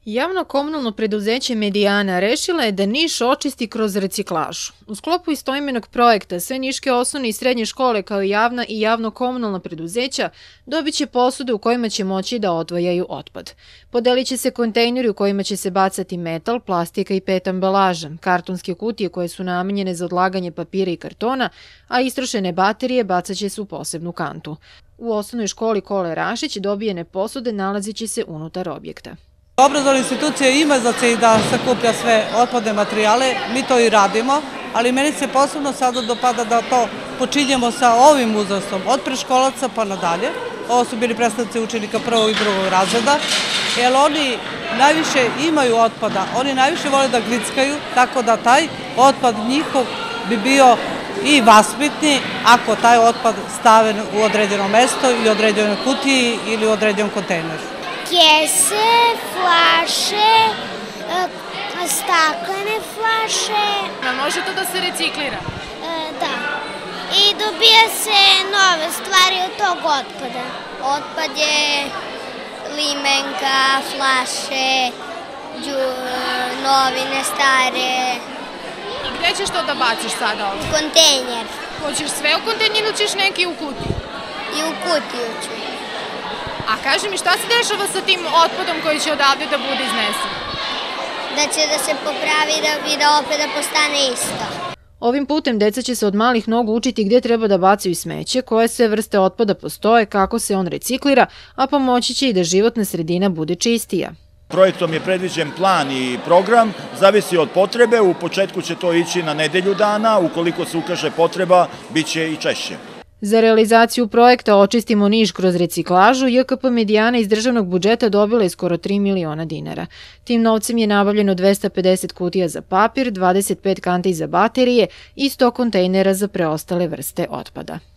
Javno-komunalno preduzeće Medijana rešila je da Niš očisti kroz reciklažu. U sklopu istoimenog projekta sve niške osnovne i srednje škole kao i javna i javno-komunalna preduzeća dobit će posude u kojima će moći da odvajaju otpad. Podelit će se kontejneri u kojima će se bacati metal, plastika i PET ambalaža, kartonske kutije koje su namenjene za odlaganje papira i kartona, a istrošene baterije bacat će se u posebnu kantu. U osnovnoj školi Kole Rašić dobijene posude nalazit će se unutar objekta. Obrazovna institucija ima za cilj da sakuplja sve otpadne materijale, mi to i radimo, ali meni se posebno sada dopada da to počinjemo sa ovim uzrastom, od predškolaca pa nadalje. Ovo su bili predstavnici učenika prvog i drugog razreda, jer oni najviše imaju otpada, oni najviše vole da grickaju, tako da taj otpad njihov bi bio i vaspitni ako taj otpad stave u određeno mesto i određenoj kutiji ili u određenom kontejneru. Kese, flaše, staklene flaše. Može to da se reciklira? Da. I dobija se nove stvari od tog otpada. Otpad je limenka, flaše, novine, stare. I gde ćeš to da baciš sada ovdje? Kontejner. Hoćeš sve u kontejner ili ćeš neki u kutiju? I u kutiju ću. A kaži mi, šta se dešava sa tim otpadom koji će odavde da bude iznesen? Da će da se popravi i da opet da postane isto. Ovim putem deca će se od malih nogu učiti gdje treba da bacaju smeće, koje sve vrste otpada postoje, kako se on reciklira, a pomoći će i da životna sredina bude čistija. Projektom je predviđen plan i program, zavisi od potrebe, u početku će to ići na nedelju dana, ukoliko se ukaže potreba, bit će i češće. Za realizaciju projekta Očistimo Niš kroz reciklažu, JKP Medijana iz državnog budžeta dobila je skoro 3 miliona dinara. Tim novcem je nabavljeno 250 kutija za papir, 25 kanti za baterije i 100 kontejnera za preostale vrste otpada.